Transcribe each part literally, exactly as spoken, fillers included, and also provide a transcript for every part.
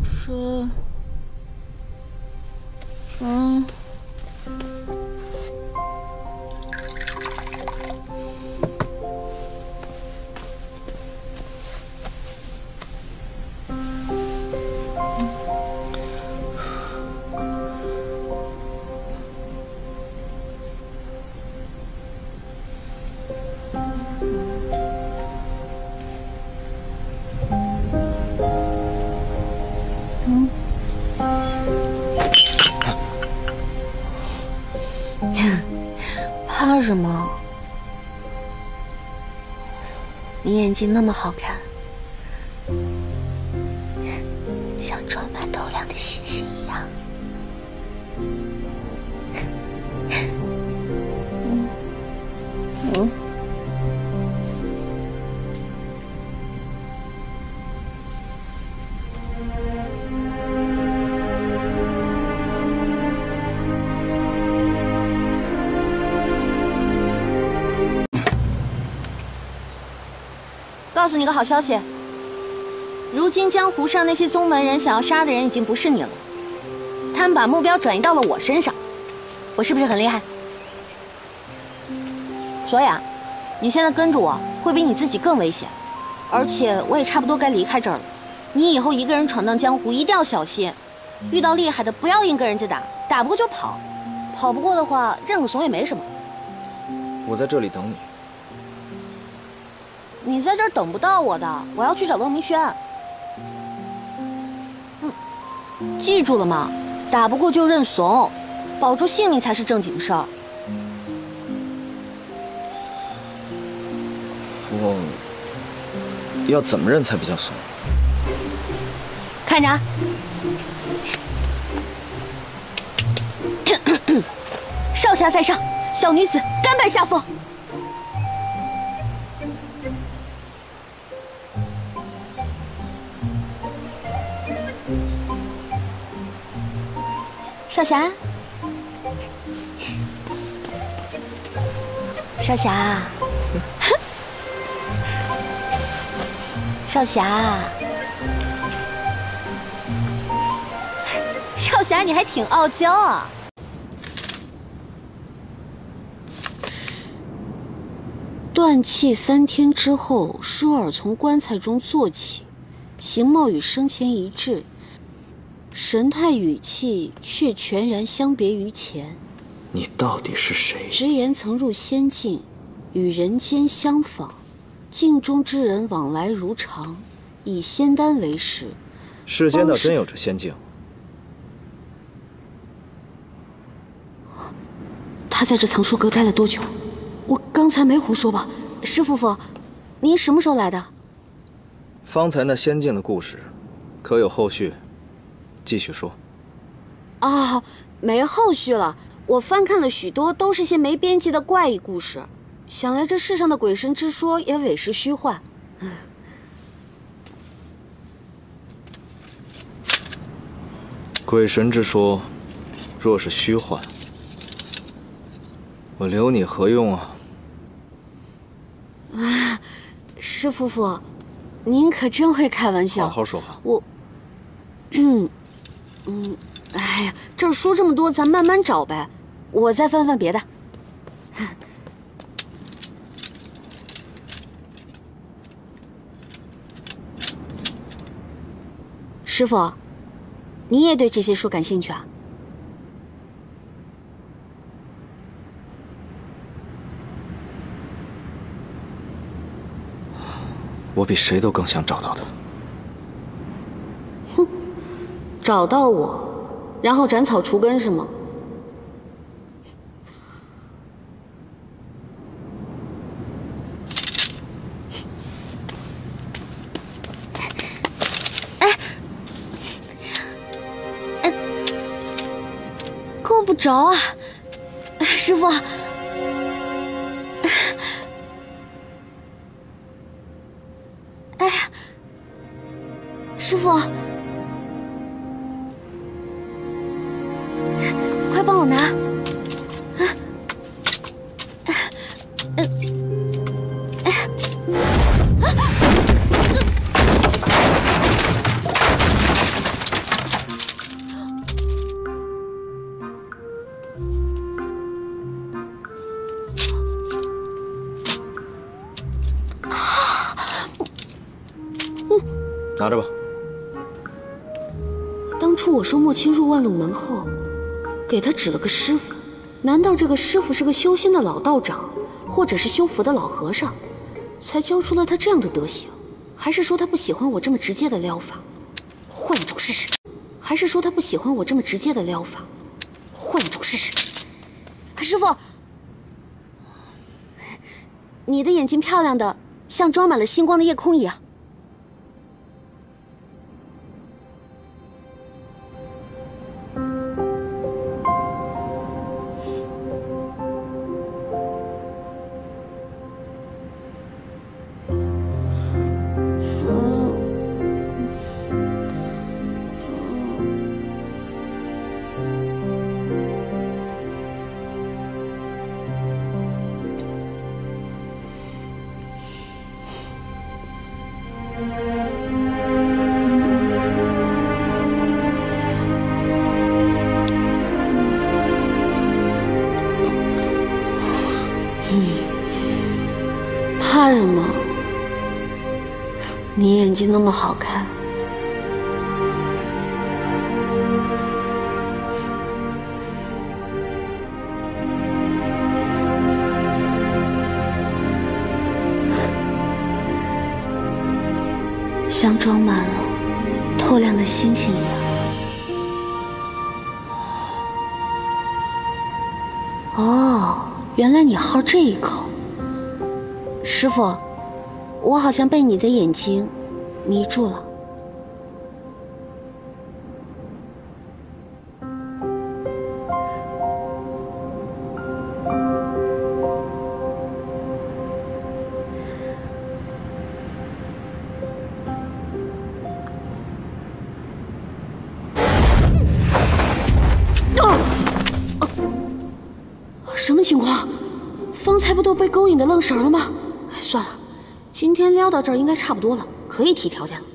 这，嗯。 怕什么？你眼睛那么好看，像装满透亮的星星一样。嗯嗯。告诉你个好消息，如今江湖上那些宗门人想要杀的人已经不是你了，他们把目标转移到了我身上，我是不是很厉害？所以啊，你现在跟着我会比你自己更危险，而且我也差不多该离开这儿了。你以后一个人闯荡江湖一定要小心，遇到厉害的不要硬跟人家打，打不过就跑，跑不过的话认个怂也没什么。 我在这里等你。 你在这儿等不到我的，我要去找陆明轩。嗯，记住了吗？打不过就认怂，保住性命才是正经事儿。 我要怎么认才比较怂？ 看着啊，少侠在上，小女子甘拜下风。 少侠，少侠，少侠，少侠，你还挺傲娇啊！断气三天之后，舒尔从棺材中坐起，形貌与生前一致。 神态语气却全然相别于前。 你到底是谁？ 直言曾入仙境，与人间相仿，境中之人往来如常，以仙丹为食。 世间倒真有这仙境。 他在这藏书阁待了多久？我刚才没胡说吧？施夫妇，您什么时候来的？ 方才那仙境的故事，可有后续？ 继续说。 哦，没后续了。我翻看了许多，都是些没边际的怪异故事。想来这世上的鬼神之说也委实虚幻。 鬼神之说，若是虚幻，我留你何用啊？ 啊，施夫妇，您可真会开玩笑。 好好说话。 我，嗯。 嗯，哎呀，这儿书这么多，咱慢慢找呗。我再翻翻别的。师傅，你也对这些书感兴趣啊？ 我比谁都更想找到他。 找到我，然后斩草除根是吗？哎，哎，够不着啊，师傅。哎，师傅。 帮我拿，啊，呃，哎，啊， 拿着吧。 当初我说莫青入万路门后，给他指了个师傅，难道这个师傅是个修仙的老道长，或者是修佛的老和尚，才教出了他这样的德行？还是说他不喜欢我这么直接的撩法，换一种试试？还是说他不喜欢我这么直接的撩法，换一种试试？师傅，你的眼睛漂亮的像装满了星光的夜空一样。怕什么？你眼睛那么好看。像装满了透亮的星星一样。哦，原来你好这一口。师傅，我好像被你的眼睛迷住了。什么情况？方才不都被勾引的愣神了吗？哎，算了，今天撩到这儿应该差不多了，可以提条件了。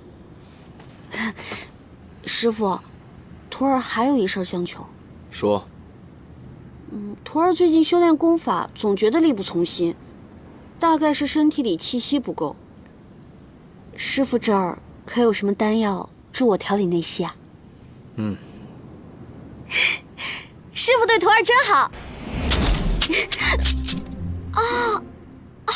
师傅，徒儿还有一事相求。 说。 嗯，徒儿最近修炼功法，总觉得力不从心，大概是身体里气息不够。师傅这儿可有什么丹药助我调理内息啊？ 嗯。 师傅对徒儿真好。啊啊！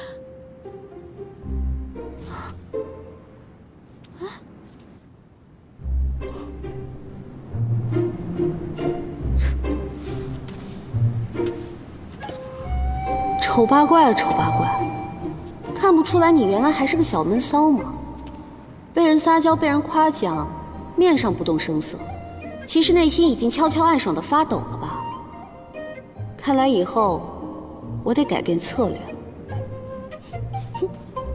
丑八怪啊，丑八怪！看不出来你原来还是个小闷骚吗？被人撒娇，被人夸奖，面上不动声色，其实内心已经悄悄暗爽的发抖了吧？看来以后我得改变策略了。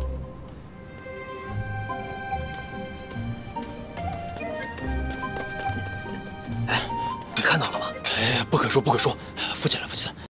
哎，你看到了吗？哎，不可说，不可说，扶起来，扶起来。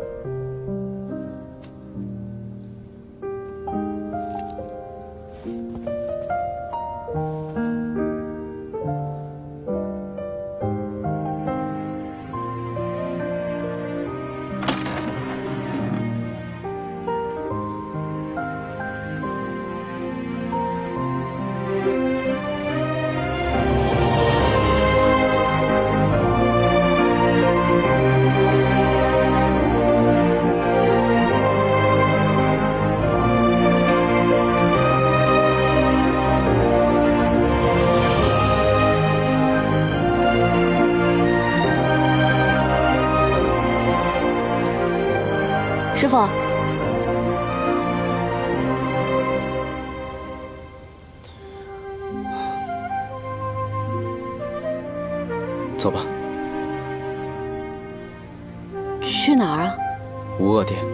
师傅， 走吧。 去哪儿啊？ 无恶殿。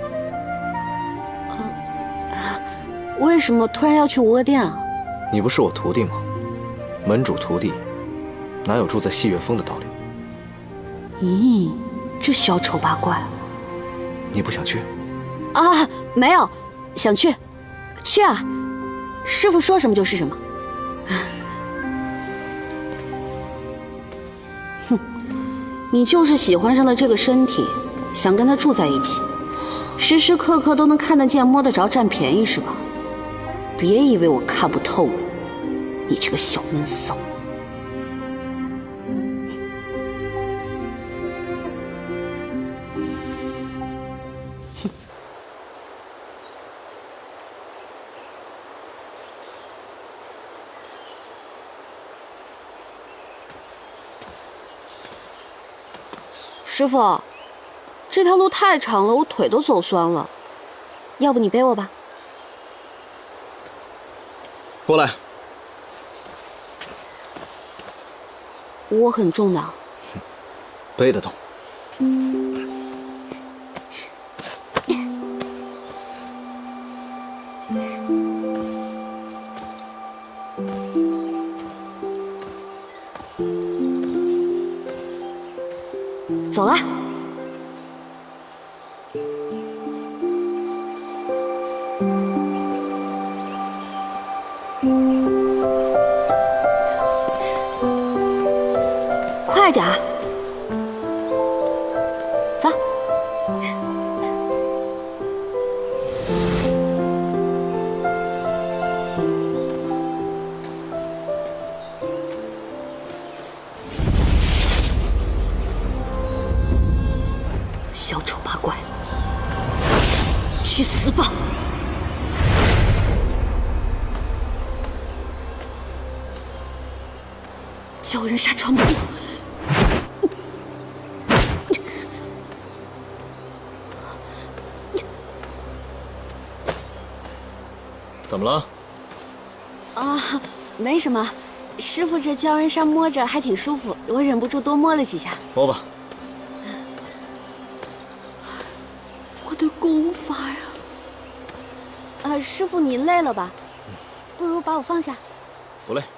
为什么突然要去无恶殿啊？ 你不是我徒弟吗？门主徒弟，哪有住在戏月峰的道理？ 咦，这小丑八怪！ 你不想去？ 啊，没有，想去，去啊！师傅说什么就是什么。哼，你就是喜欢上了这个身体，想跟他住在一起，时时刻刻都能看得见、摸得着、占便宜是吧？别以为我看不透你。 你这个小闷骚！哼！师傅，这条路太长了，我腿都走酸了，要不你背我吧？ 过来。 我很重的。 背得动。 走了。快点儿，走。小丑八怪，去死吧！叫人杀传播。 怎么了？ 啊，没什么。师傅这胶原纱摸着还挺舒服，我忍不住多摸了几下。 摸吧。 我的功法呀！呃，师傅你累了吧？不如把我放下。 不累。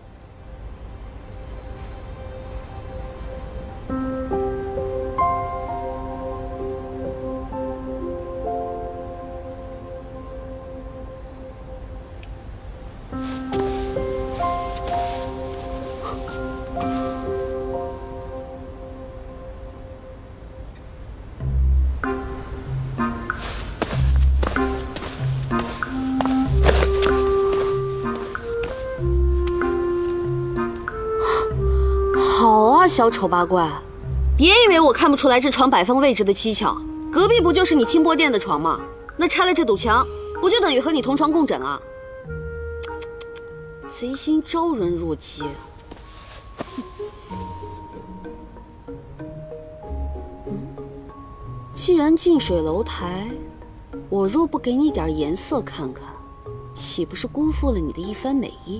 小丑八怪，别以为我看不出来这床摆放位置的蹊跷。隔壁不就是你清波店的床吗？那拆了这堵墙，不就等于和你同床共枕啊？贼心招人若揭。既然近水楼台，我若不给你点颜色看看，岂不是辜负了你的一番美意？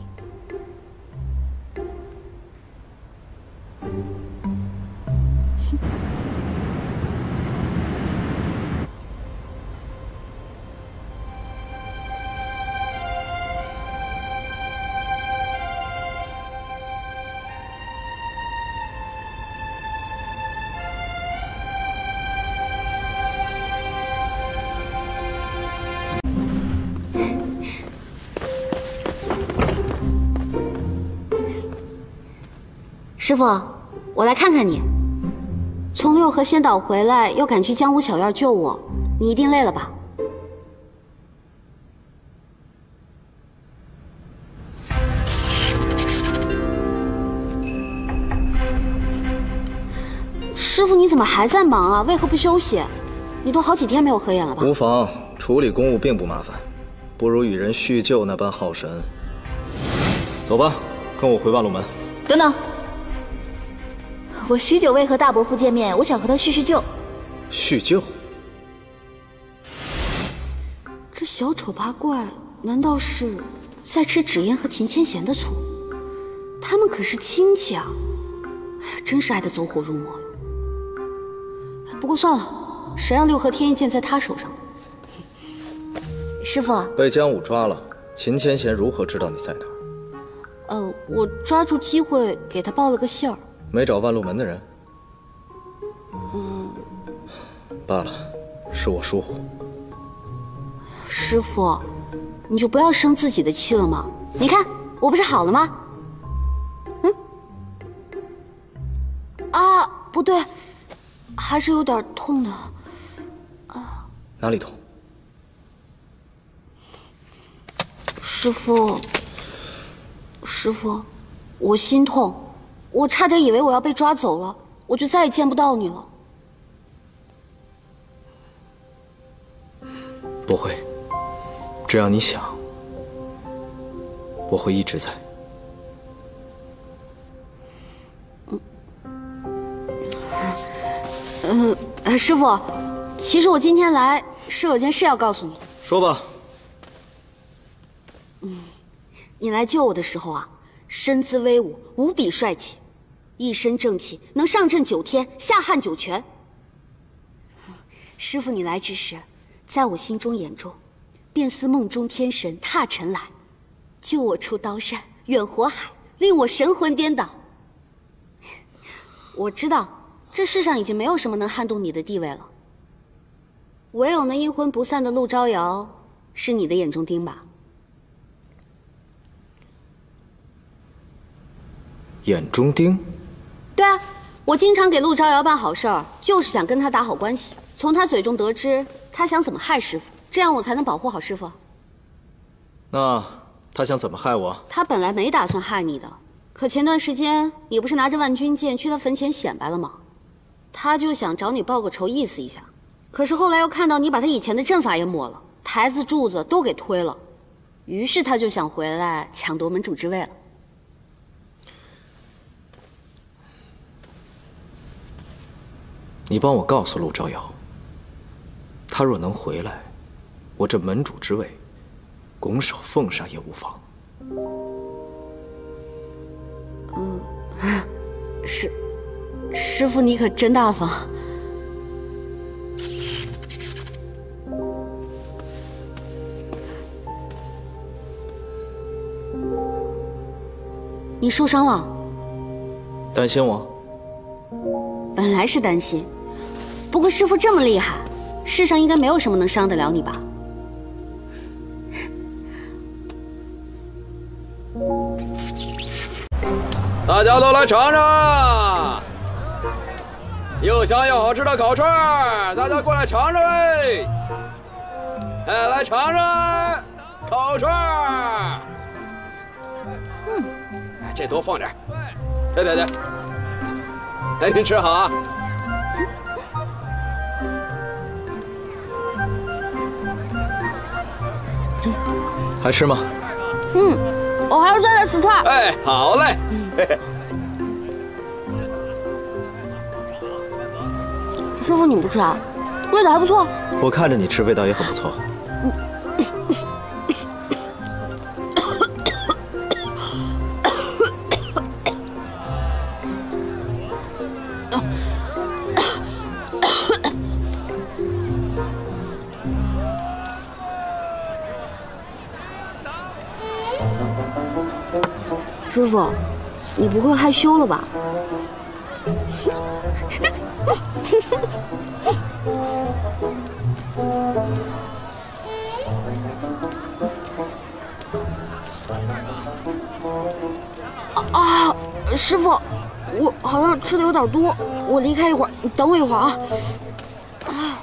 师傅，我来看看你。从六合仙岛回来，又赶去江湖小院救我，你一定累了吧？师傅，你怎么还在忙啊？为何不休息？你都好几天没有合眼了吧？ 无妨，处理公务并不麻烦，不如与人叙旧那般耗神。走吧，跟我回万路门。 等等。我许久未和大伯父见面，我想和他叙叙旧。 叙旧？ 这小丑八怪难道是在吃纸烟和秦千贤的醋？他们可是亲戚啊！哎呀，真是爱得走火入魔了。不过算了，谁让六合天一剑在他手上？师傅， 被江武抓了，秦千贤如何知道你在哪儿？ 呃，我抓住机会给他报了个信儿。 没找万路门的人？ 嗯， 罢了，是我疏忽。 师傅，你就不要生自己的气了吗？你看，我不是好了吗？嗯？啊，不对，还是有点痛的。啊， 哪里痛？ 师傅， 师傅，我心痛，我差点以为我要被抓走了，我就再也见不到你了。 不会，只要你想，我会一直在。 嗯，呃，师傅，其实我今天来是有件事要告诉你。 说吧。 嗯，你来救我的时候啊，身姿威武，无比帅气，一身正气，能上阵九天，下汉九泉。师傅，你来之时，在我心中眼中，便似梦中天神踏尘来，救我出刀山，远火海，令我神魂颠倒。我知道，这世上已经没有什么能撼动你的地位了，唯有那阴魂不散的陆招摇，是你的眼中钉吧？ 眼中钉？ 对啊，我经常给陆招摇办好事儿，就是想跟他打好关系，从他嘴中得知他想怎么害师傅，这样我才能保护好师傅。 那他想怎么害我？ 他本来没打算害你的，可前段时间你不是拿着万军剑去他坟前显摆了吗？他就想找你报个仇，意思一下。可是后来又看到你把他以前的阵法也抹了，台子柱子都给推了，于是他就想回来抢夺门主之位了。 你帮我告诉陆招摇，他若能回来，我这门主之位，拱手奉上也无妨。 嗯，师师傅，你可真大方。你受伤了？ 担心我？ 本来是担心。不过师傅这么厉害，世上应该没有什么能伤得了你吧？ 大家都来尝尝，又香又好吃的烤串儿，大家过来尝尝哎！哎，来尝尝烤串儿。嗯，这多放点。对对对，赶紧吃好啊！ 还吃吗？ 嗯，我还要再点吃串。 哎，好嘞。嘿嘿。 师傅，你不吃啊？味道还不错。 我看着你吃，味道也很不错。 师傅，你不会害羞了吧？啊，师傅，我好像吃的有点多，我离开一会儿，你等我一会儿啊。啊。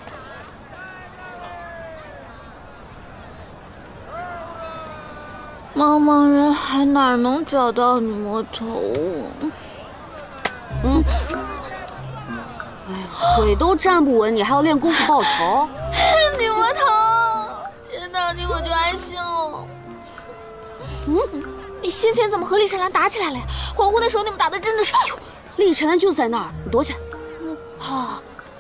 茫茫人海哪能找到女魔头？ 嗯，哎呀，腿都站不稳，你还要练功夫报仇？ 女魔头，见到你我就安心了。嗯，你先前怎么和厉晨兰打起来了呀？黄昏的时候你们打的真的是……哎呦， 厉晨兰就在那儿，你躲起来。 嗯，好。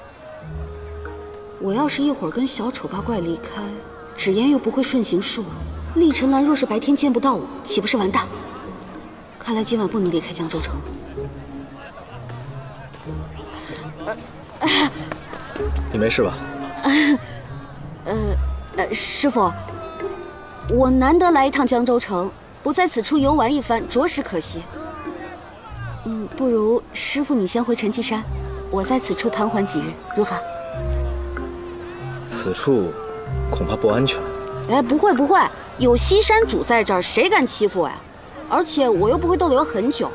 我要是一会儿跟小丑八怪离开，纸烟又不会顺行术。厉晨兰若是白天见不到我，岂不是完蛋？看来今晚不能离开江州城。呃， 你没事吧？ 呃呃，师傅，我难得来一趟江州城，不在此处游玩一番，着实可惜。嗯，不如师傅你先回陈岐山，我在此处盘桓几日，如何？ 此处恐怕不安全。 哎，不会不会，有西山主在这儿，谁敢欺负我呀？而且我又不会逗留很久。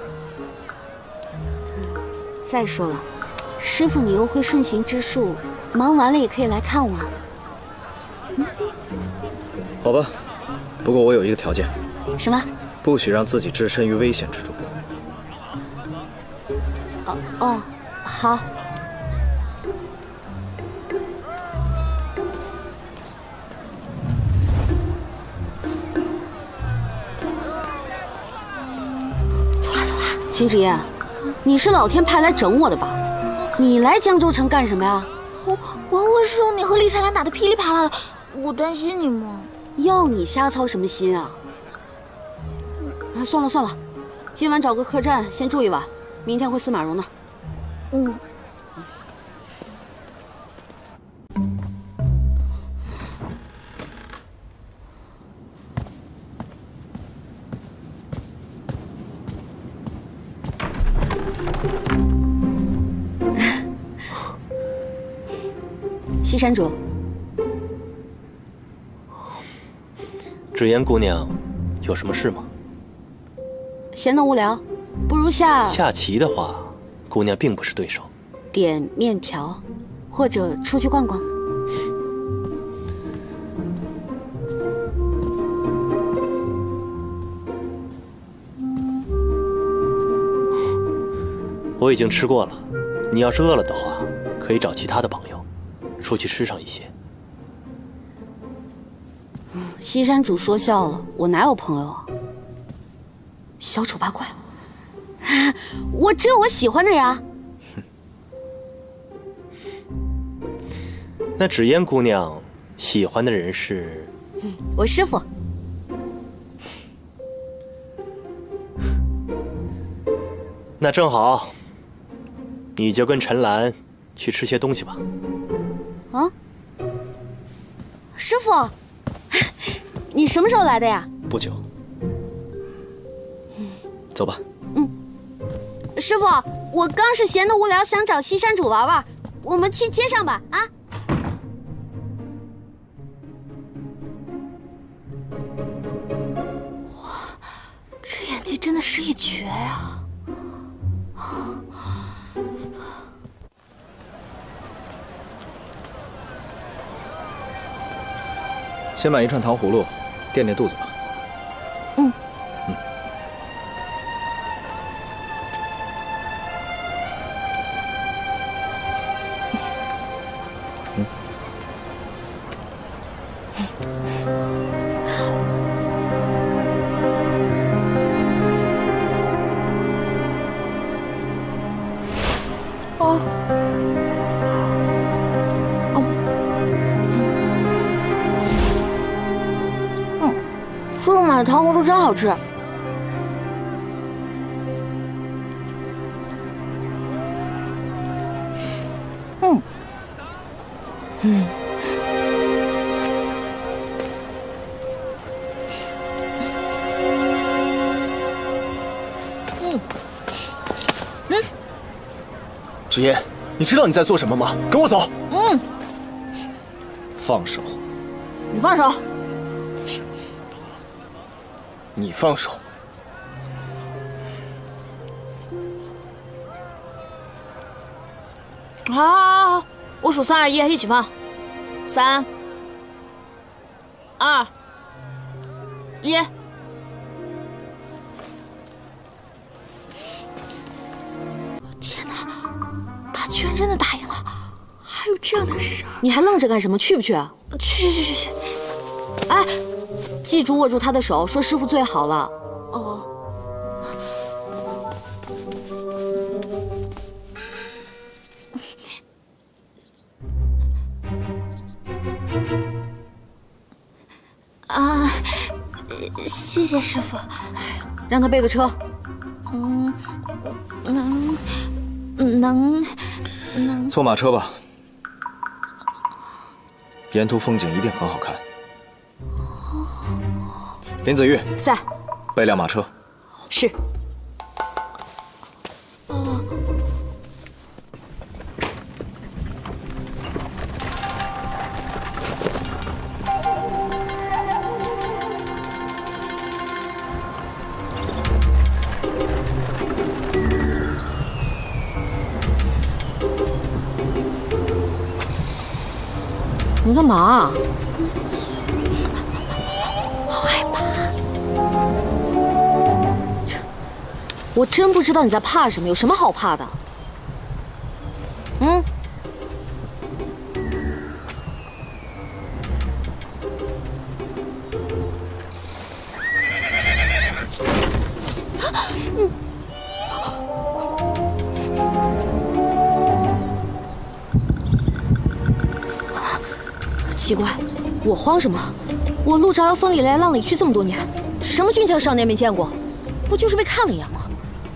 再说了，师傅你又会顺行之术，忙完了也可以来看我。嗯、 好吧，不过我有一个条件。 什么？ 不不许让自己置身于危险之中。 哦哦，好。 走啦走啦， 秦芷嫣，你是老天派来整我的吧？你来江州城干什么呀？ 我王文说你和厉善兰打得噼里啪啦的，我担心你嘛。 要你瞎操什么心啊？啊，算了算了，今晚找个客栈先住一晚，明天回司马蓉那儿。 嗯。 西山主， 芷嫣姑娘，有什么事吗？ 闲得无聊，不如下下棋的话，姑娘并不是对手。 点面条，或者出去逛逛。 我已经吃过了，你要是饿了的话，可以找其他的朋友，出去吃上一些。 西山主说笑了，我哪有朋友啊？小丑八怪，我只有我喜欢的人啊。 那芷嫣姑娘喜欢的人是？ 我师父。 那正好，你就跟陈兰去吃些东西吧。 啊，师父，你什么时候来的呀？ 不久。走吧。 嗯，师父，我刚是闲得无聊，想找西山主玩玩，我们去街上吧。啊。 哇，这演技真的是一绝呀！ 先买一串糖葫芦，垫垫肚子吧。 嗯。 嗯。嗯。 哦。叔叔买的糖葫芦真好吃。嗯，嗯，嗯，嗯。 芷嫣，你知道你在做什么吗？跟我走。 嗯。 放手。 你放手。 你放手！ 好，好，好，我数三二一，一起放。三、二、一。天哪，他居然真的答应了！还有这样的事儿？ 你还愣着干什么？去不去啊？ 去去去去！ 哎。记住握住他的手，说师傅最好了。 哦。啊，谢谢师傅。 让他备个车。 嗯，能，能，能。 坐马车吧，沿途风景一定很好看。林子玉在， 备辆马车。 是。 哦。 你干嘛？ 好害怕。 我真不知道你在怕什么，有什么好怕的？嗯。奇怪，我慌什么？我陆朝瑶风里来浪里去这么多年，什么俊俏少年没见过？不就是被看了一眼吗？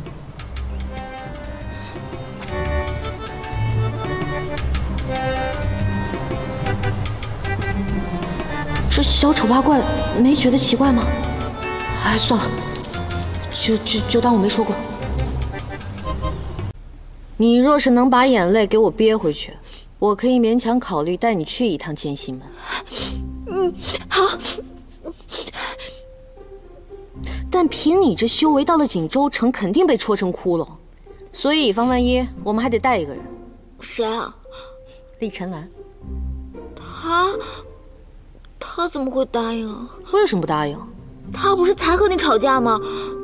这小丑八怪没觉得奇怪吗？哎，算了，就就就当我没说过。你若是能把眼泪给我憋回去，我可以勉强考虑带你去一趟剑心门。 嗯，好。 但凭你这修为，到了锦州城肯定被戳成窟窿，所以以防万一，我们还得带一个人。 谁啊？ 厉晨兰。 他，他怎么会答应？ 为什么不答应？ 他不是才和你吵架吗？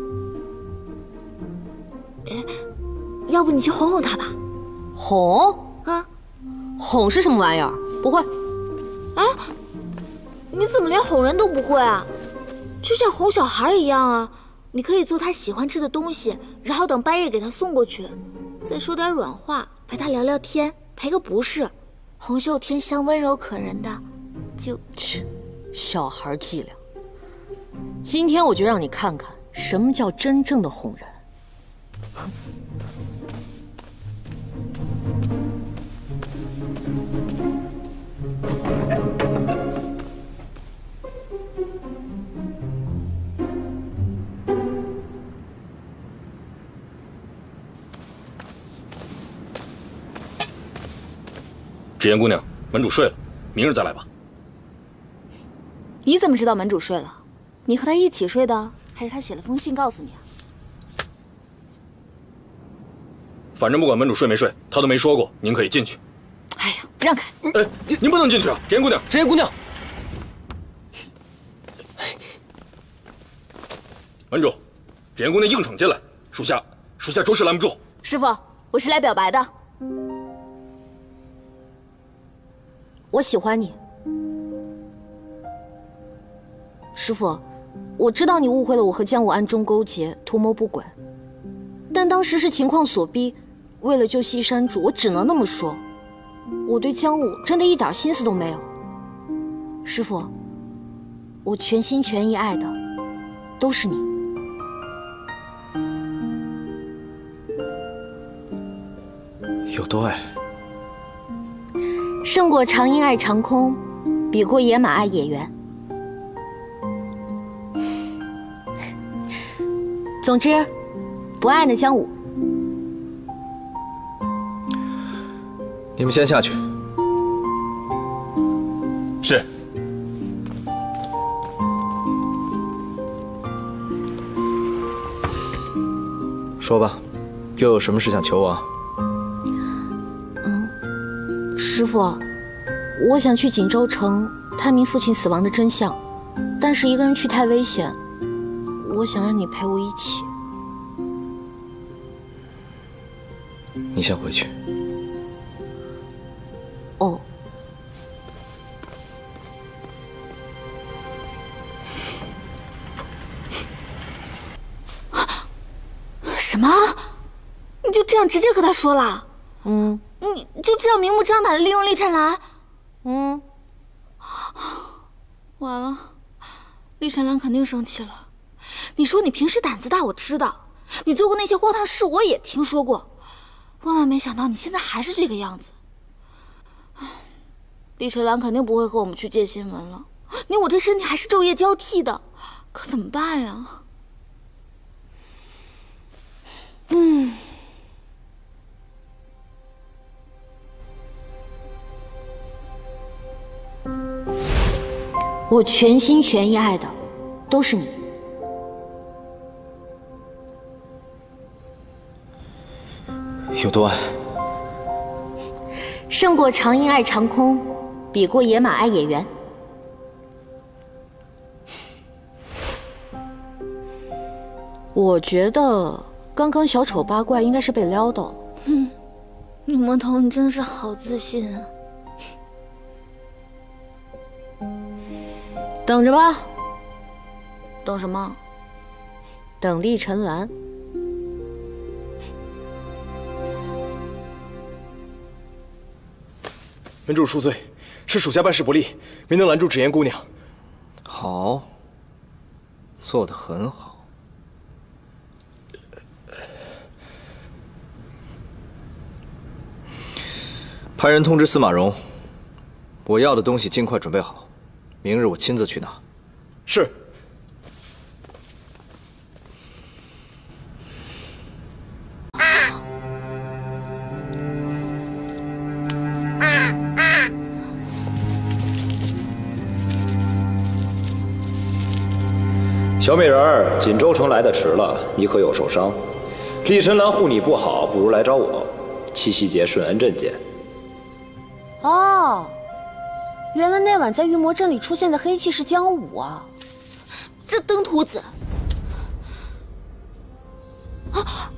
哎，要不你去哄哄他吧？ 哄？ 啊？ 哄是什么玩意儿？不会。 啊？你怎么连哄人都不会啊？就像哄小孩一样啊！你可以做他喜欢吃的东西，然后等半夜给他送过去，再说点软话，陪他聊聊天，赔个不是。洪秀天香温柔可人的，就切，小孩伎俩。今天我就让你看看什么叫真正的哄人。哼。 芷妍姑娘，门主睡了，明日再来吧。 你怎么知道门主睡了？你和他一起睡的，还是他写了封信告诉你啊？ 反正不管门主睡没睡，他都没说过，您可以进去。 哎呀，让开！ 哎，您不能进去啊！芷妍姑娘， 芷妍姑娘， 门主，芷妍姑娘硬闯进来，属下属下着实拦不住。 师傅，我是来表白的。 我喜欢你，师傅，我知道你误会了我和江武暗中勾结，图谋不轨，但当时是情况所逼，为了救西山主，我只能那么说。我对江武真的一点心思都没有。师傅，我全心全意爱的都是你。 有多爱？ 胜过长鹰爱长空，比过野马爱野原。总之，不爱那江武。 你们先下去。 是。 说吧，又有什么事想求我？ 师傅，我想去锦州城探明父亲死亡的真相，但是一个人去太危险，我想让你陪我一起。 你先回去。 哦。 什么？你就这样直接和他说了？ 嗯。 你就这样明目张胆的利用厉晨兰？ 嗯， 完了，厉晨兰肯定生气了。你说你平时胆子大，我知道，你做过那些荒唐事，我也听说过。万万没想到你现在还是这个样子。厉晨兰肯定不会和我们去剑心门了。你我这身体还是昼夜交替的，可怎么办呀？嗯。 我全心全意爱的都是你。 有多爱？ 胜过长鹰爱长空，比过野马爱野原。我觉得刚刚小丑八怪应该是被撩到了。 嗯，女魔头，你真是好自信啊！ 等着吧。 等什么？ 等厉晨兰。 门主恕罪，是属下办事不力，没能拦住芷烟姑娘。 好，做得很好。派人通知司马荣，我要的东西尽快准备好，明日我亲自去拿。 是。 小美人儿，锦州城来的迟了，你可有受伤？厉晨兰护你不好，不如来找我。七夕节顺恩镇见。 哦，原来那晚在御魔镇里出现的黑气是江武啊！ 这登徒子，啊！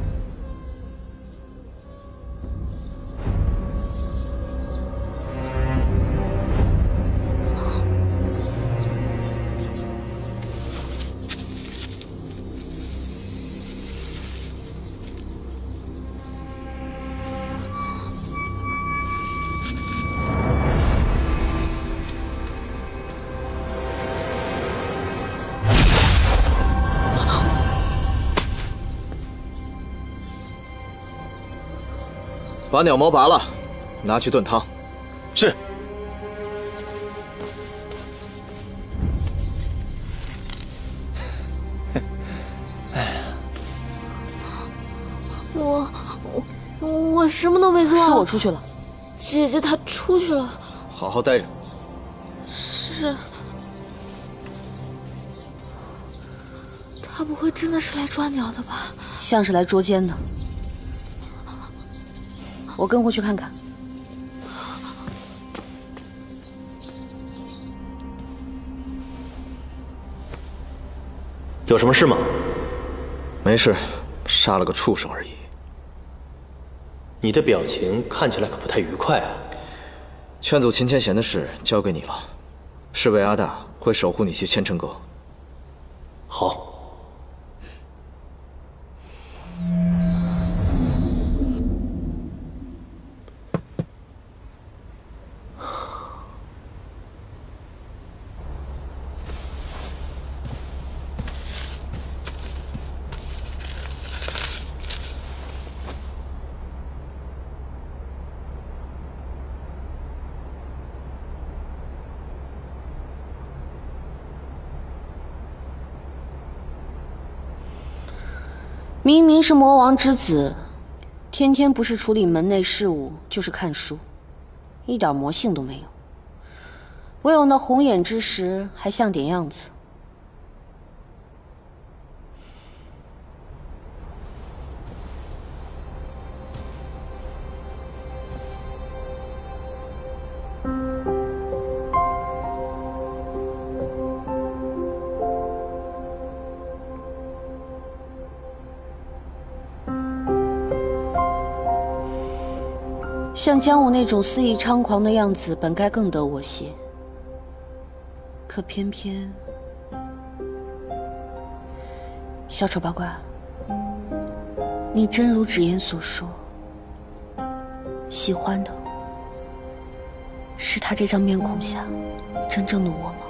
把鸟毛拔了，拿去炖汤。 是。 我我我什么都没做。 是我出去了。 姐姐她出去了。 好好待着。 是。她不会真的是来抓鸟的吧？ 像是来捉奸的。我跟过去看看。 有什么事吗？ 没事，杀了个畜生而已。 你的表情看起来可不太愉快啊。 劝阻秦千贤的事交给你了，侍卫阿大会守护你去千尘阁。 好。 明明是魔王之子，天天不是处理门内事务，就是看书，一点魔性都没有。唯有那红眼之时还像点样子。像江武那种肆意猖狂的样子，本该更得我些。可偏偏，小丑八怪，你真如芷言所说，喜欢的是他这张面孔下真正的我吗？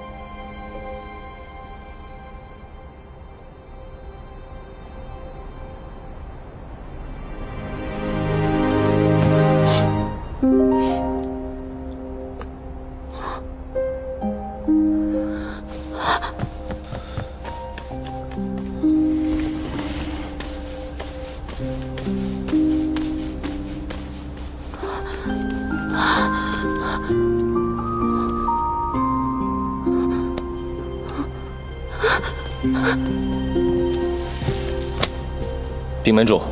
禀门主，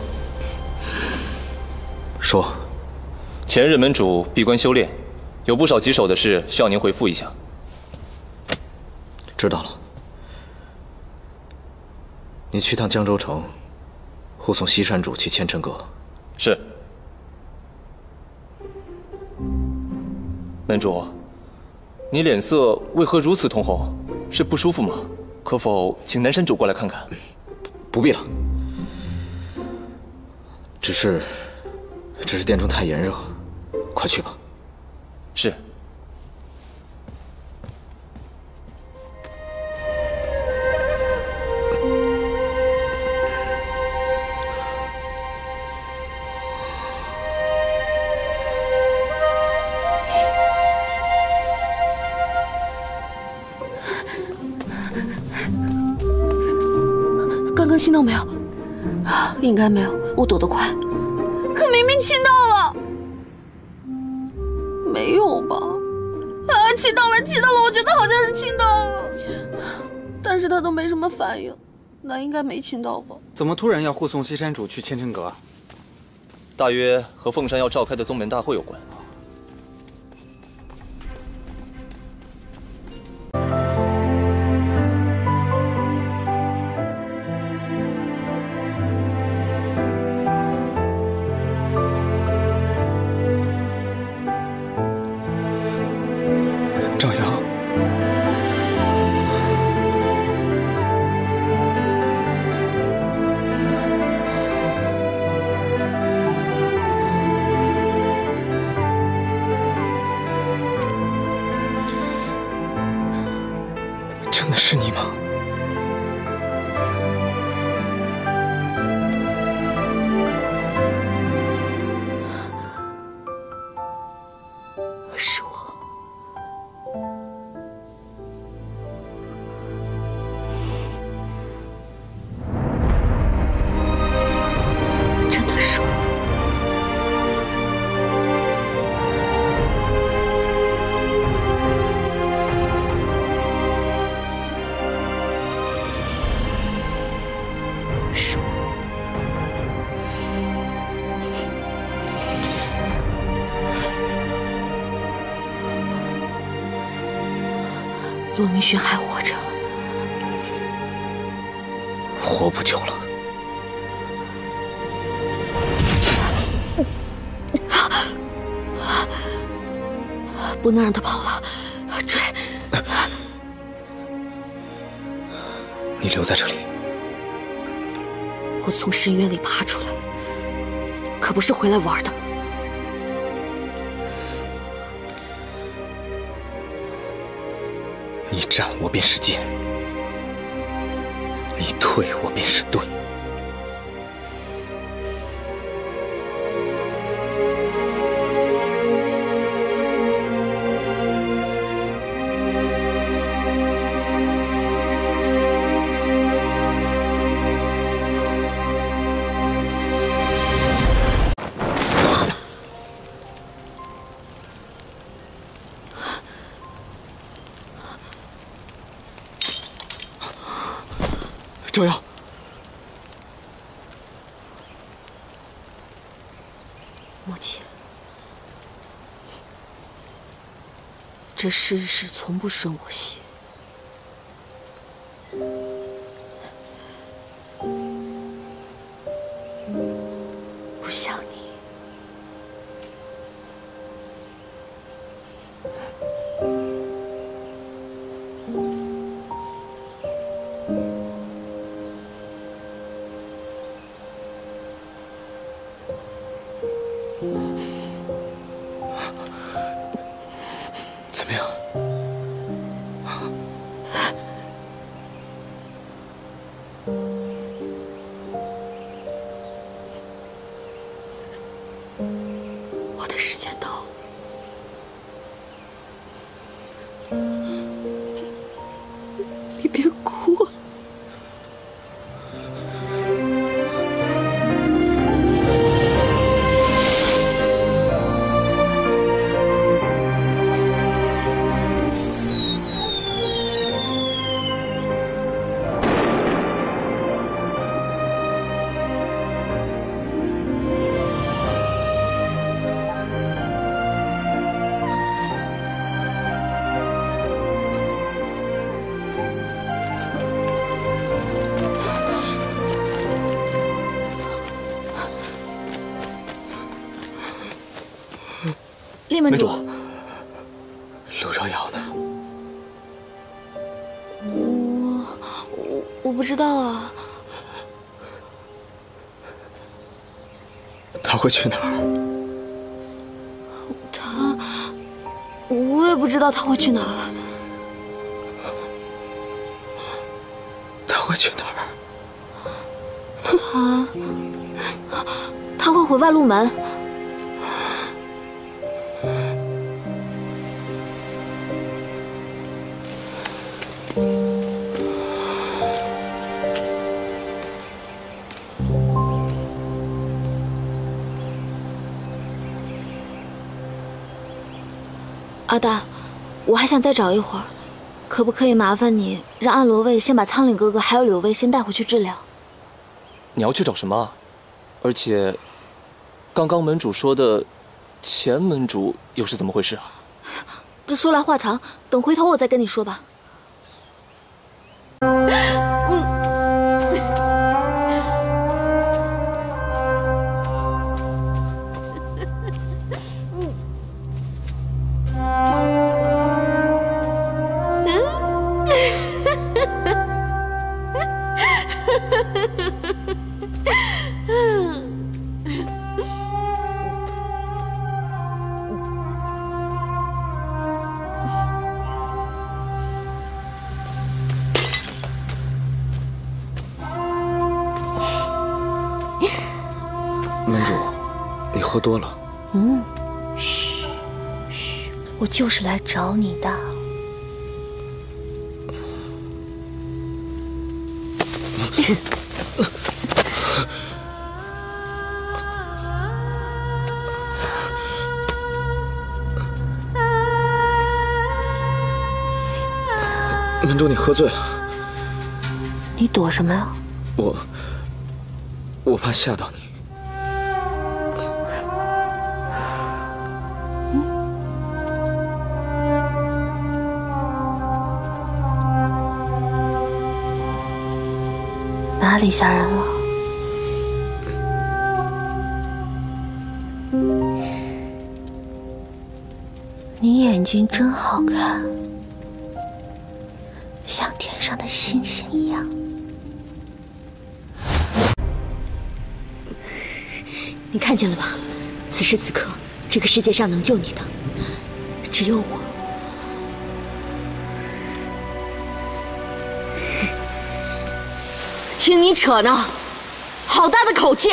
说， 前任门主闭关修炼，有不少棘手的事需要您回复一下。 知道了。你去趟江州城， 护送西山主去千尘阁。 是。门主，你脸色为何如此通红？是不舒服吗？可否请南山主过来看看？ 不必了，只是，只是殿中太炎热，快去吧。 是。 刚刚亲到没有？应该没有，我躲得快。可明明亲到了，没有吧？啊，亲到了，亲到了！我觉得好像是亲到了，但是他都没什么反应，那应该没亲到吧？ 怎么突然要护送西山主去千尘阁啊？ 大约和凤山要召开的宗门大会有关。 赵瑶，真的是你吗？ 是我。真的是我。是我。骆明轩还活着， 活不久了。 不能让他跑了，追！ 你留在这里。 我从深渊里爬出来，可不是回来玩的。 你战我便是剑，你退我便是盾。 赵瑶， 母亲，这世事从不顺我心，不像你。 怎么样？ 我的时间到了。你别哭。 厉门主， 陆昭瑶呢？ 我我我不知道啊。 他会去哪儿？ 他，我也不知道他会去哪儿。 他会去哪儿？ 他他会回外路门。阿大，我还想再找一会儿，可不可以麻烦你让安罗卫先把苍岭哥哥还有柳卫先带回去治疗？ 你要去找什么？而且，刚刚门主说的前门主又是怎么回事啊？ 这说来话长，等回头我再跟你说吧。 门主，你喝多了。 嗯，嘘嘘，我就是来找你的。 门主，你喝醉了。 你躲什么呀？ 我，我怕吓到你。 哪里吓人了？你眼睛真好看，像天上的星星一样。 你看见了吧？此时此刻，这个世界上能救你的，只有我。 听你扯呢，好大的口气！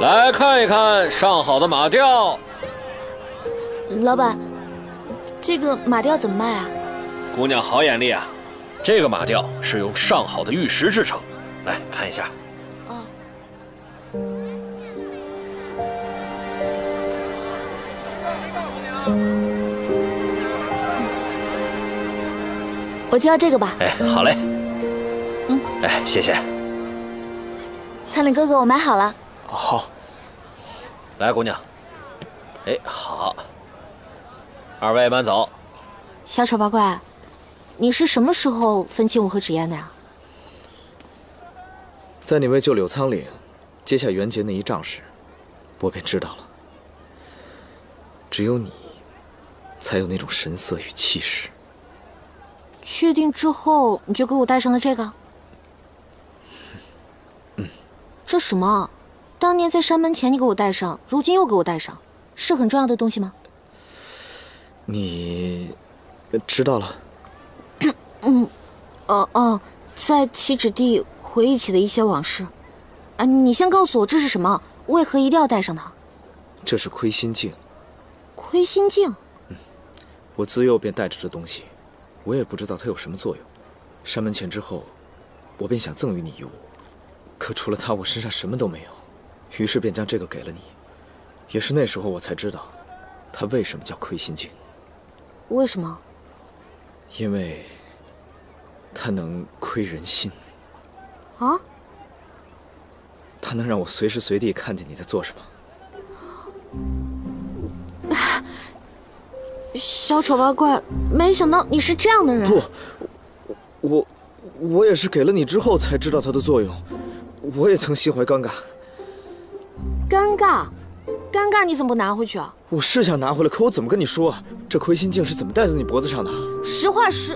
来看一看上好的马吊。 老板，这个马吊怎么卖啊？ 姑娘好眼力啊！这个马吊是用上好的玉石制成，来看一下。 哦。我就要这个吧。 哎，好嘞。 嗯。 哎，谢谢。 苍岭哥哥，我买好了。 好。 来，姑娘。哎，好。二位慢走。 小丑八怪，你是什么时候分清我和芷嫣的呀？ 在你为救柳苍岭接下元劫那一仗时，我便知道了。只有你，才有那种神色与气势。 确定之后，你就给我戴上了这个？ 嗯。 这什么？当年在山门前你给我戴上，如今又给我戴上，是很重要的东西吗？ 你知道了。 嗯，哦哦，在七指地回忆起的一些往事。啊，你先告诉我这是什么？为何一定要戴上它？ 这是窥心镜。 窥心镜？ 嗯，我自幼便带着这东西，我也不知道它有什么作用。山门前之后，我便想赠予你一物，可除了它，我身上什么都没有，于是便将这个给了你。也是那时候我才知道，它为什么叫窥心镜。 为什么？ 因为它能窥人心。 啊？ 它能让我随时随地看见你在做什么。 小丑八怪，没想到你是这样的人。 不，我我也是给了你之后才知道它的作用，我也曾心怀尴尬。 尴尬？尴尬你怎么不拿回去啊？ 我是想拿回来，可我怎么跟你说啊？这窥心镜是怎么戴在你脖子上的？ 实话实。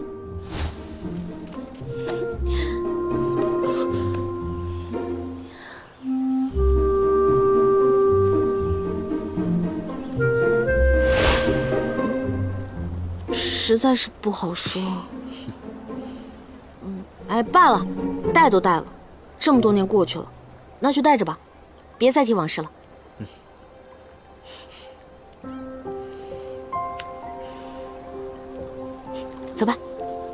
实在是不好说。嗯，哎，罢了，戴都戴了，这么多年过去了，那就戴着吧，别再提往事了。 嗯。 走吧。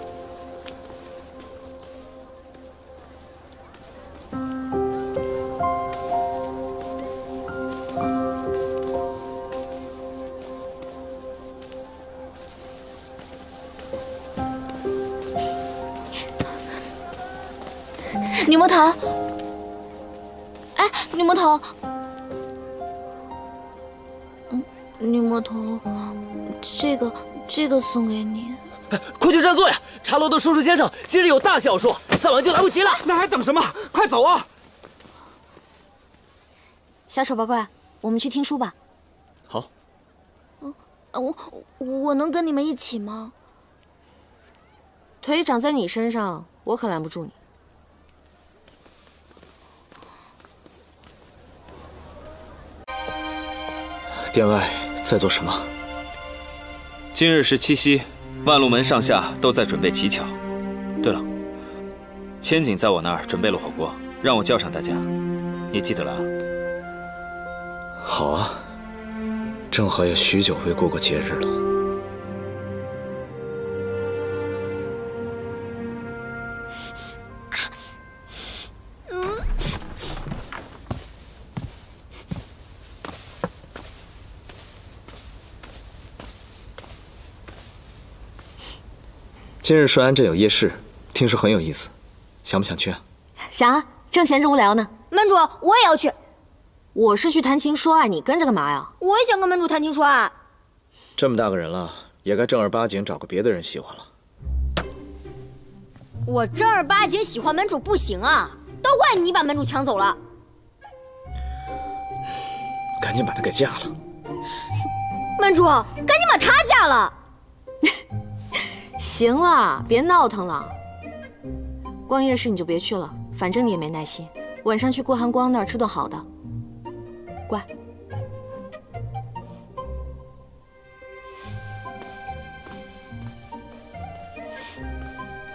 女魔头，哎，女魔头，嗯，女魔头，这个这个送给你。 快去占座呀！查罗德叔叔先生今日有大事要说，再晚就来不及了。 那还等什么？快走啊！ 小丑八怪，我们去听书吧。 好。 嗯，我我能跟你们一起吗？ 腿长在你身上，我可拦不住你。 殿外在做什么？ 今日是七夕，万路门上下都在准备乞巧。对了，千景在我那儿准备了火锅，让我叫上大家，你记得来啊？ 好啊，正好也许久未过过节日了。今日顺安镇有夜市，听说很有意思，想不想去啊？ 想啊，正闲着无聊呢。 门主，我也要去。 我是去谈情说爱，你跟着干嘛呀？ 我也想跟门主谈情说爱。 这么大个人了，也该正儿八经找个别的人喜欢了。 我正儿八经喜欢门主不行啊，都怪你把门主抢走了。 赶紧把他给嫁了。 门主，赶紧把他嫁了。 行了，别闹腾了。逛夜市你就别去了，反正你也没耐心。晚上去顾寒光那儿吃顿好的。乖。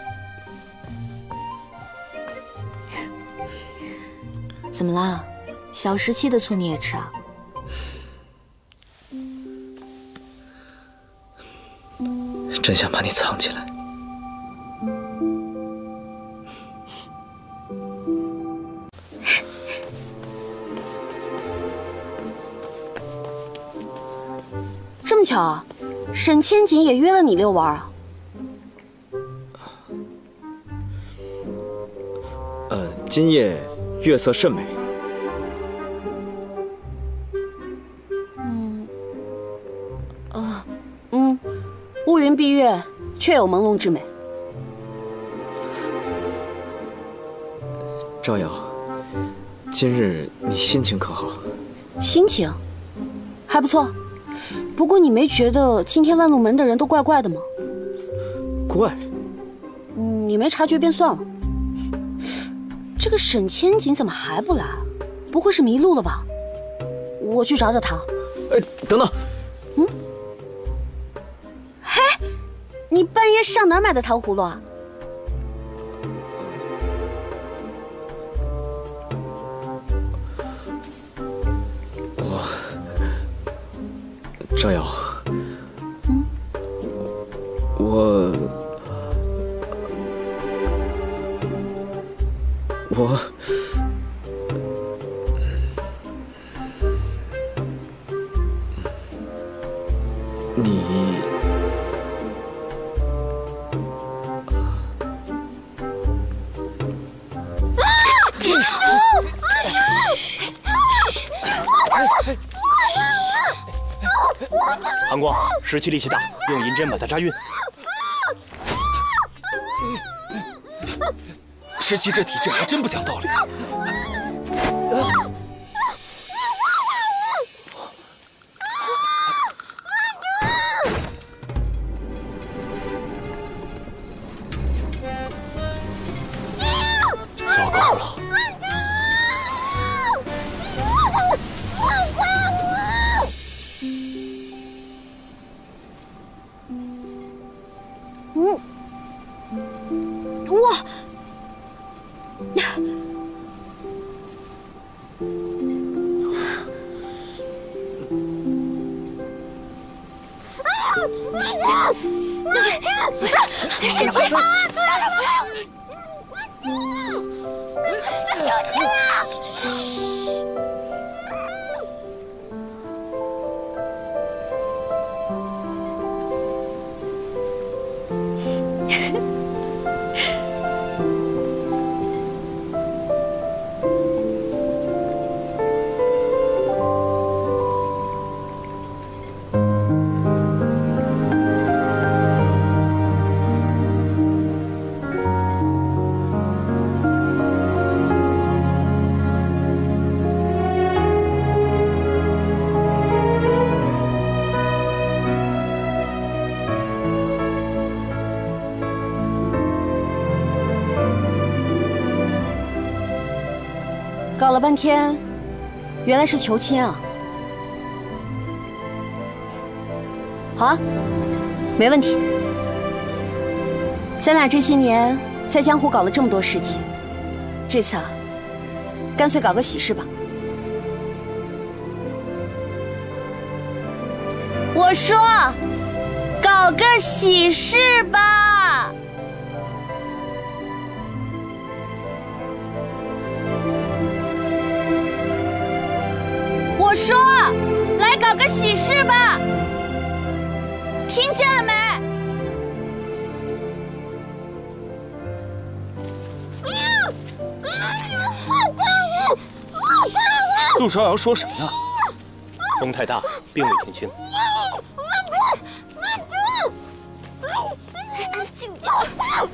怎么啦？ 小时期的醋你也吃啊？ 真想把你藏起来。 这么巧啊，沈千锦也约了你遛弯啊？ 呃，今夜月色甚美。 嗯，呃，嗯，乌云蔽月，确有朦胧之美。 赵瑶，今日你心情可好？ 心情还不错。不过你没觉得今天万路门的人都怪怪的吗？ 怪？ 嗯，你没察觉便算了。这个沈千锦怎么还不来？不会是迷路了吧？我去找找他。 哎，等等。 嗯？嘿，你半夜上哪儿买的糖葫芦啊？ 张瑶， 嗯， 我我你韩光，湿气力气大，用银针把它扎晕。 石七这体质还真不讲道理。 糟糕了！ 嗯，哇！ 十七，救命啊！ 搞了半天，原来是求亲啊！好啊，没问题。咱俩这些年在江湖搞了这么多事情，这次啊，干脆搞个喜事吧。我说，搞个喜事吧。我说，来搞个喜事吧，听见了没？ 陆少瑶说什么呢？ 风太大，并未天清。 请救我！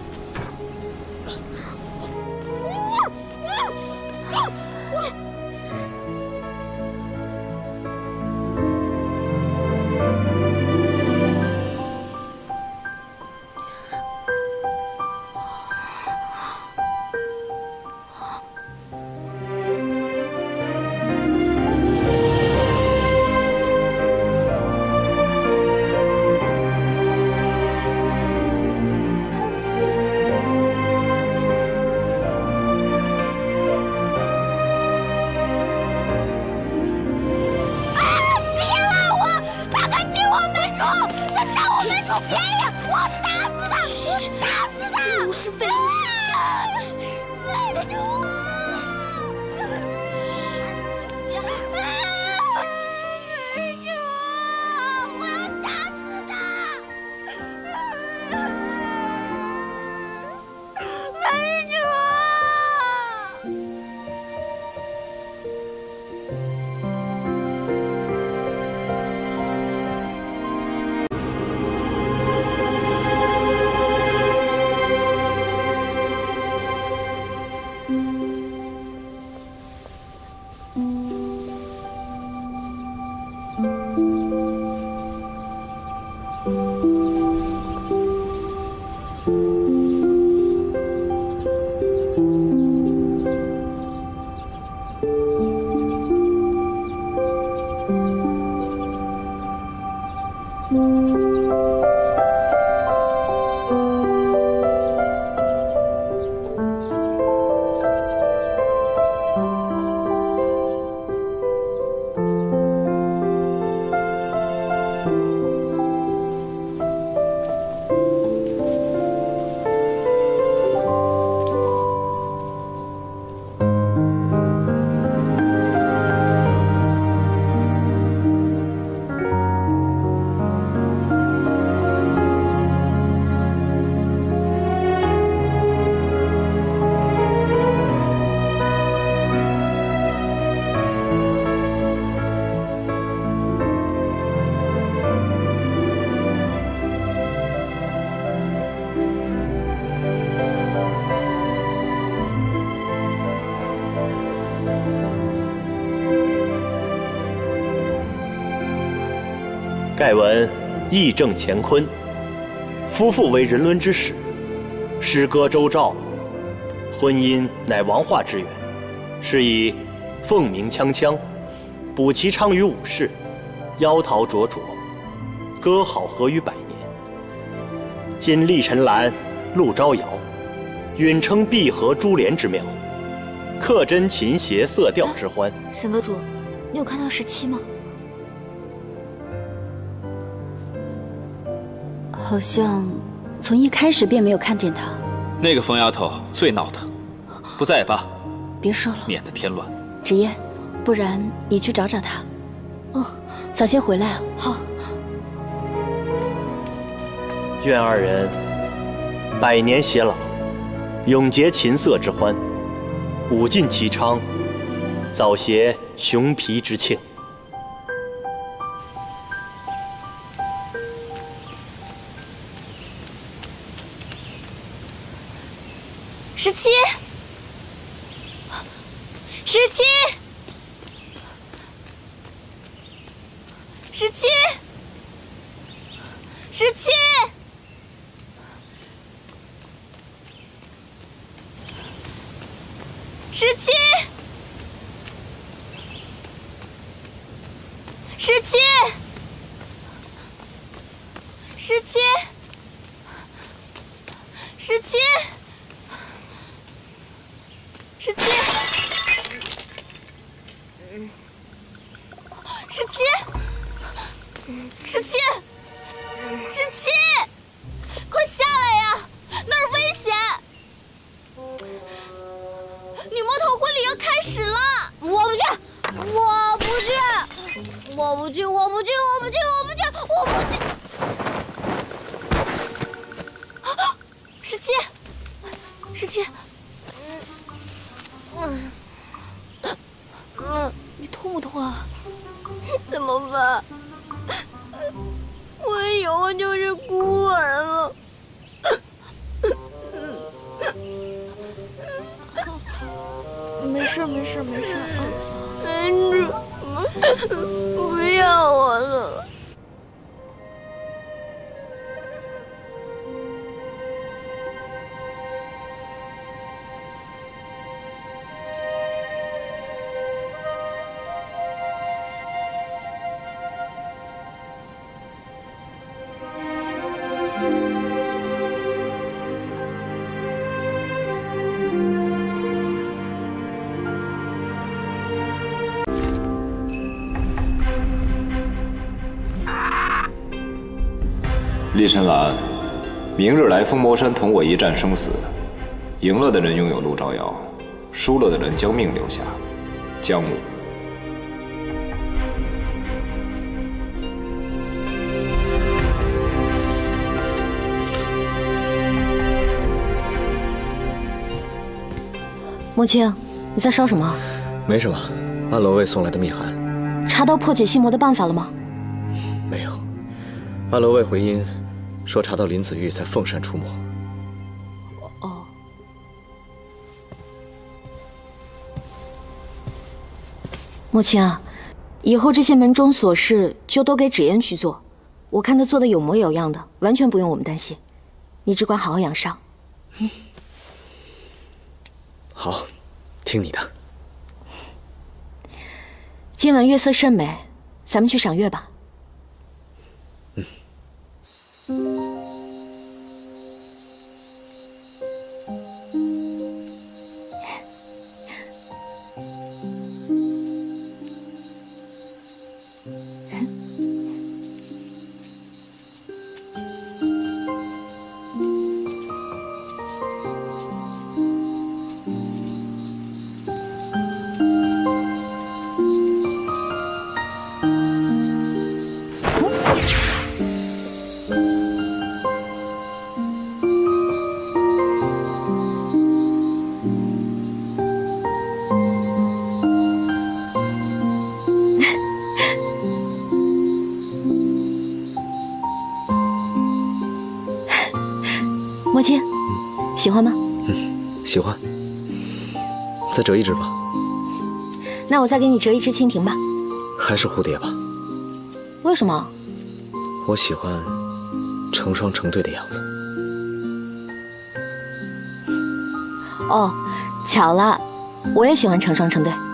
盖闻义正乾坤，夫妇为人伦之始，诗歌周召，婚姻乃王化之源，是以凤鸣锵锵，卜其昌于五世，妖桃灼灼，歌好合于百年。今丽尘兰，陆招摇，允称碧荷珠帘之妙，克真琴弦色调之欢。 沈阁主，你有看到十七吗？ 好像从一开始便没有看见他。 那个疯丫头最闹腾，不在也罢。 别说了， 免得添乱。 芷嫣，不然你去找找他。哦，早些回来啊。 好。 愿二人百年偕老，永结琴瑟之欢，舞尽其昌，早携熊皮之庆。 十七，十七，十七，十七，十七，十七，十七，十七。十七，十七，十七，十七，快下来呀！那儿危险！女魔头婚礼要开始了，我不去，我不去，我不去，我不去，我不去，我不去，我不去。十七，十七。嗯，嗯，你痛不痛啊？怎么办？我以后就是孤儿了。没事，没事，没事。男主，不要我了。 厉尘兰，明日来风魔山同我一战生死，赢了的人拥有陆招摇，输了的人将命留下。江母。 莫青，你在烧什么？ 没什么，安罗卫送来的密函。 查到破解心魔的办法了吗？ 没有，安罗卫回音说查到林子玉在凤山出没。 哦。莫青啊，以后这些门中琐事就都给芷嫣去做，我看她做的有模有样的，完全不用我们担心。你只管好好养伤。嗯。 好，听你的。 今晚月色甚美，咱们去赏月吧。 嗯。 莫青，喜欢吗？ 嗯，喜欢。再折一只吧。 那我再给你折一只蜻蜓吧。 还是蝴蝶吧。 为什么？ 我喜欢成双成对的样子。 哦，巧了，我也喜欢成双成对。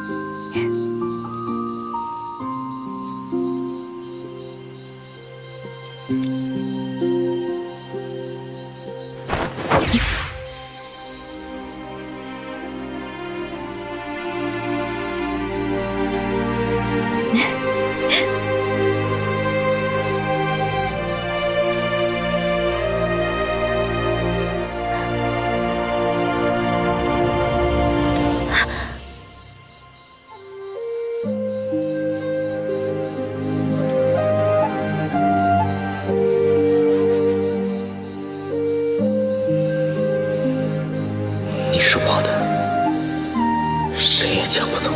你是我的，谁也抢不走。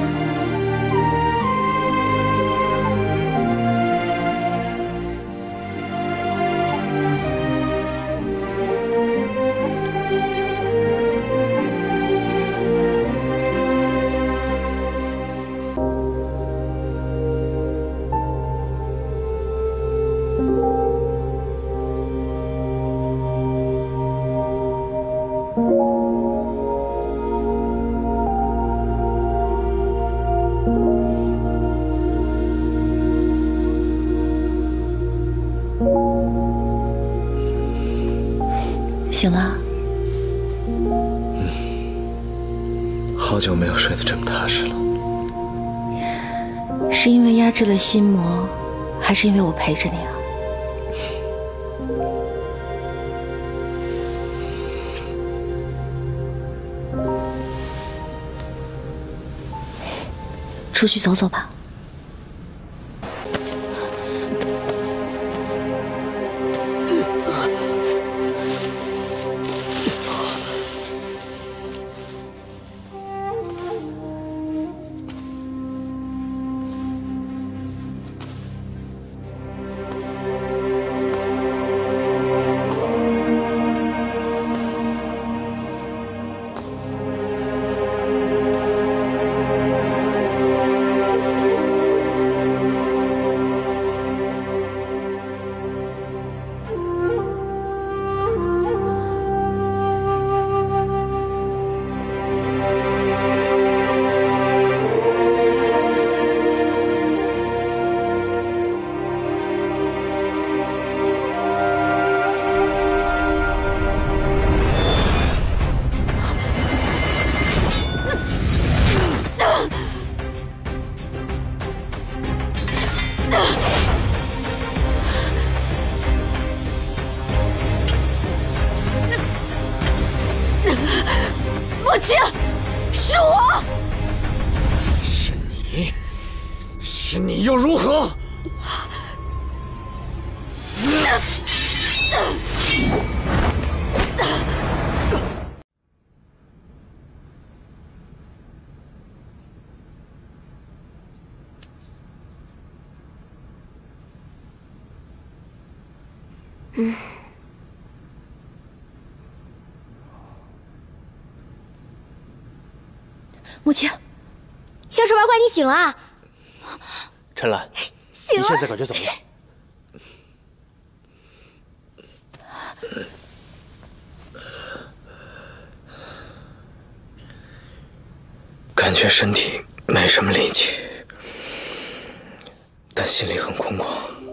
醒了？ 嗯，好久没有睡得这么踏实了。 是因为压制了心魔，还是因为我陪着你啊？出去走走吧。 母亲，是我， 是你，是你又如何？ 嗯。母亲， 小丑八怪，你醒了啊！ 陈兰， 醒了。 你现在感觉怎么样？ 感觉身体没什么力气，但心里很空旷，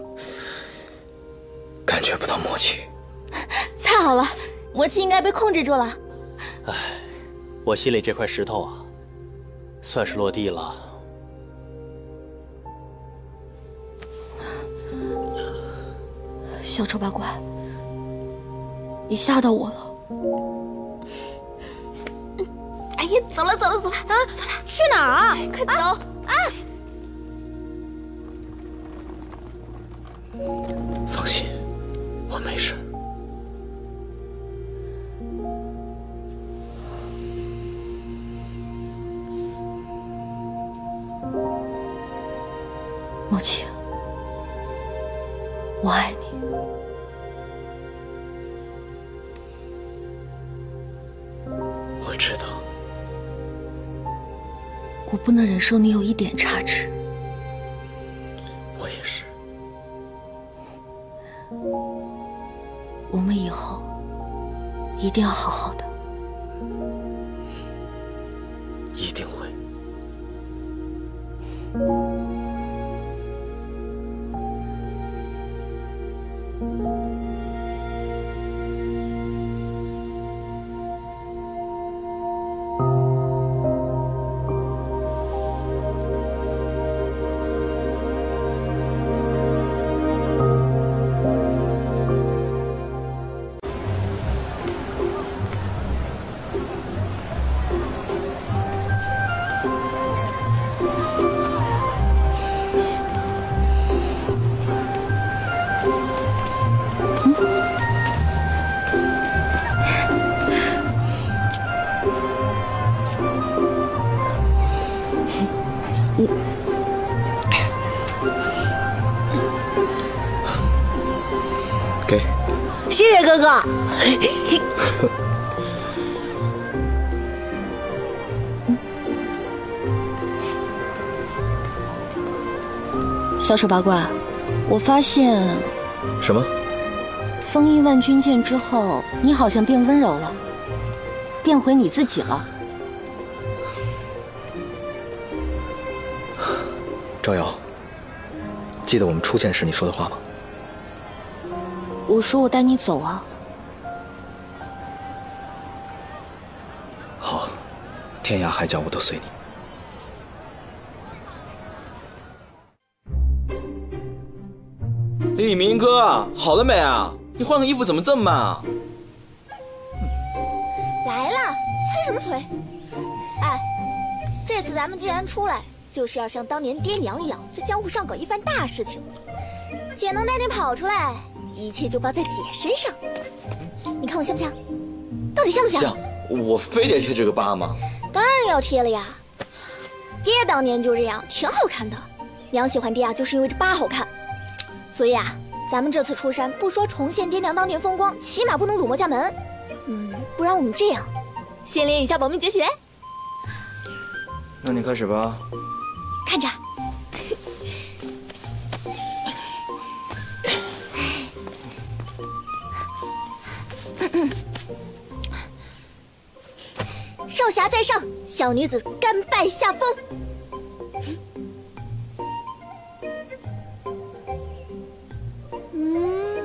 感觉不到魔气。 太好了，魔气应该被控制住了。 唉，我心里这块石头啊，算是落地了。 小丑八怪，你吓到我了。 哎呀，走了走了走了啊，走了，去哪儿啊？快走啊！ 放心，我没事。 莫青，我爱你。 我知道。 我不能忍受你有一点差池。 我也是。 一定要好好的。 一定会。 给， 谢谢哥哥。 小丑八怪，我发现什么？ 封印万钧剑之后，你好像变温柔了，变回你自己了。 赵瑶，记得我们初见时你说的话吗？ 我说我带你走啊。 好，天涯海角我都随你。 李明哥，好了没啊？你换个衣服怎么这么慢啊？ 来了，催什么催？哎，这次咱们既然出来，就是要像当年爹娘一样，在江湖上搞一番大事情。姐能带你跑出来，一切就包在姐身上。你看我像不像？到底像不像？ 像，我非得贴这个疤吗？ 当然要贴了呀。爹当年就这样，挺好看的。娘喜欢爹啊，就是因为这疤好看。所以啊，咱们这次出山，不说重现爹娘当年风光，起码不能辱没家门。嗯，不然我们这样，先练一下保命绝学。 那你开始吧。 看着。少侠在上，小女子甘拜下风。嗯，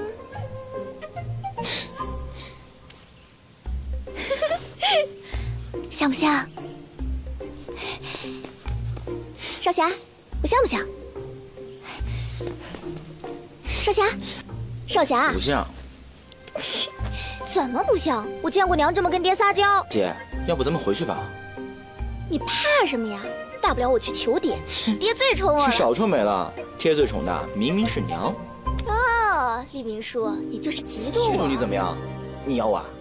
像不像？少侠，我像不像？少侠，少侠， 不像。 怎么不像？我见过娘这么跟爹撒娇。 姐，要不咱们回去吧？ 你怕什么呀？大不了我去求爹，爹最宠我了。 是少臭美了，爹最宠的明明是娘。 哦，立明叔，你就是嫉妒我。 嫉妒你怎么样？你咬我啊？